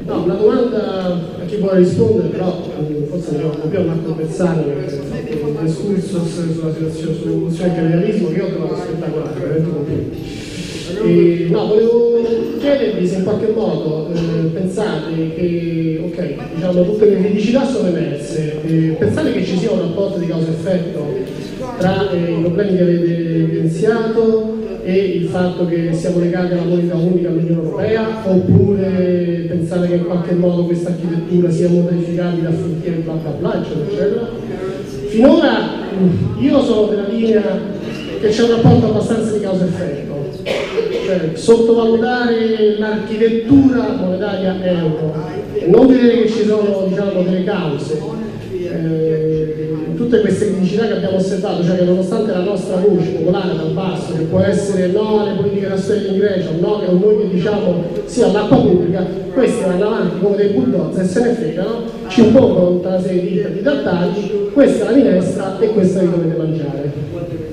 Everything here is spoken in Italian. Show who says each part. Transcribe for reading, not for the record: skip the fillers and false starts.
Speaker 1: No, una domanda a chi vuole rispondere, però forse ne dobbiamo un attimo pensare, perché ho fatto un excursus sulla situazione, sull'evoluzione del capitalismo che io ho trovato spettacolare, veramente complimenti. No, volevo chiedervi se in qualche modo pensate che, ok, diciamo tutte le criticità sono emerse, pensate che ci sia un rapporto di causa-effetto tra i problemi che avete evidenziato e il fatto che siamo legati alla moneta unica all'Unione Europea, oppure pensate che in qualche modo questa architettura sia modificabile affinché bla bla bla, eccetera, eccetera? Finora io sono della linea che c'è un rapporto abbastanza di causa-effetto, cioè sottovalutare l'architettura monetaria euro e non vedere che ci sono, diciamo, delle cause. Tutte queste criticità che abbiamo osservato, cioè che nonostante la nostra voce popolare dal basso, che può essere no alle politiche d'austerità in Grecia, no che noi che diciamo sì all'acqua pubblica, questi vanno avanti come dei bulldozer e se ne fregano, ci impongono tutta una serie di trattati, questa è la minestra e questa vi dovete mangiare.